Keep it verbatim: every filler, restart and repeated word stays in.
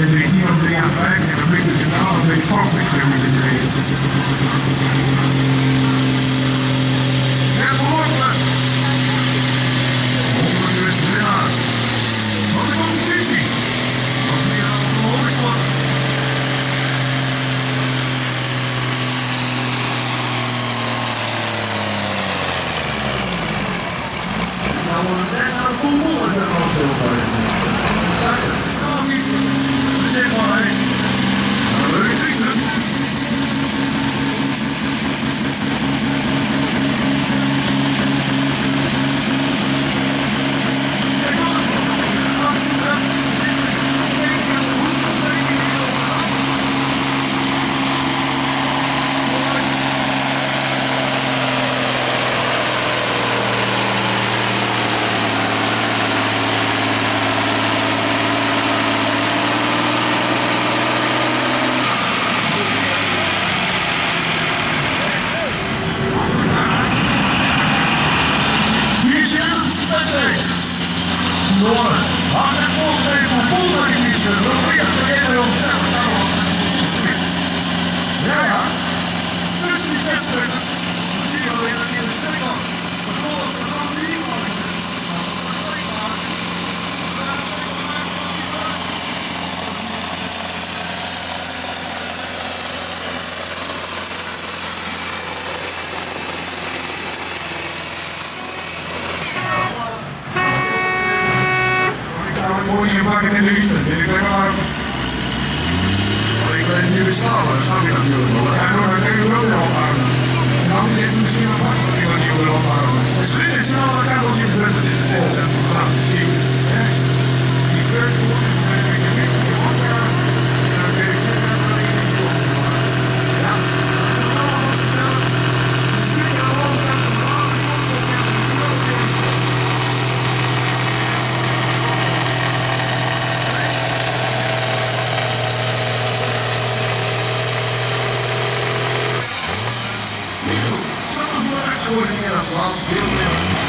zit er hier op drie aan vijf en dan blikken ze naar alle twee fokkelijk met de twee. Ja, behoorlijk! honderd ja. Wat is competitie? Wat is hier al behoorlijk wat? Nou, we zijn naar de controle en dan veel bij. Kan niet. Zeg maar, hé. Nou, leuk is het. Noorden, hard en vol tegen vol dat ik niet wil. Dat wil je vergeten om te zeggen. Ja, ja. Dus die zestig. Dat zie je alleen dat je in de stuk had. Dat volgt, dat kan niet iemand. Moet je pakken in de Houston, vind ik lekker warm. Ik weet niet meer slapen, dat snap je natuurlijk wel. Ja, dan kan je ook wel ophouden. En dan is het misschien wel makkelijk dat je wat niet wil ophouden. Het schrik is snel dat ik als je gebeurt dat dit is. Dat is vandaag te zien. Die gebeurt voor je, dan weet je niet hoe je wordt gaan. En dan weet ik niet dat ik niet wil. Ja, dat is allemaal wat vertellen. Je zit je al over aan de baan, je wordt ook aan de baan. Worden hier als laatste deel